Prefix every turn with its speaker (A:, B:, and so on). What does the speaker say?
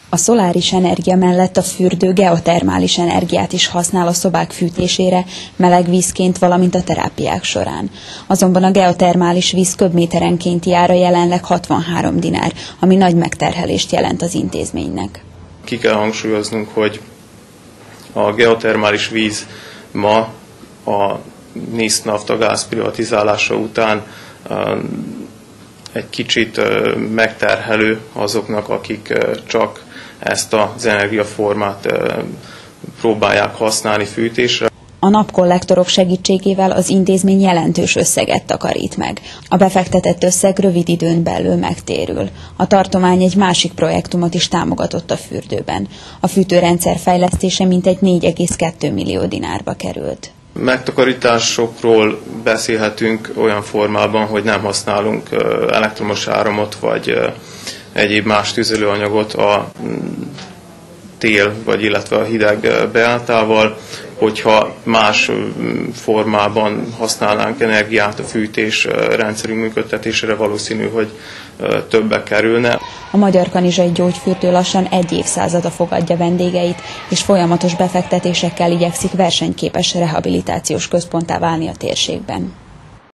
A: A szoláris energia mellett a fürdő geotermális energiát is használ a szobák fűtésére, meleg vízként, valamint a terápiák során. Azonban a geotermális víz köbméterenkénti ára jelenleg 63 dinár, ami nagy megterhelést jelent az intézménynek.
B: Ki kell hangsúlyoznunk, hogy a geotermális víz ma a NISZ Naftagáz privatizálása után egy kicsit megterhelő azoknak, akik csak ezt az energiaformát próbálják használni fűtésre.
A: A napkollektorok segítségével az intézmény jelentős összeget takarít meg. A befektetett összeg rövid időn belül megtérül. A tartomány egy másik projektumot is támogatott a fürdőben. A fűtőrendszer fejlesztése mintegy 4,2 millió dinárba került.
B: Megtakarításokról beszélhetünk olyan formában, hogy nem használunk elektromos áramot vagy egyéb más tüzelőanyagot a tél, vagy illetve a hideg beálltával. Hogyha más formában használnánk energiát a fűtés rendszerünk működtetésére, valószínű, hogy többe kerülne.
A: A Magyar Kanizsai Gyógyfürdő lassan 1 évszázada fogadja vendégeit, és folyamatos befektetésekkel igyekszik versenyképes rehabilitációs központtá válni a térségben.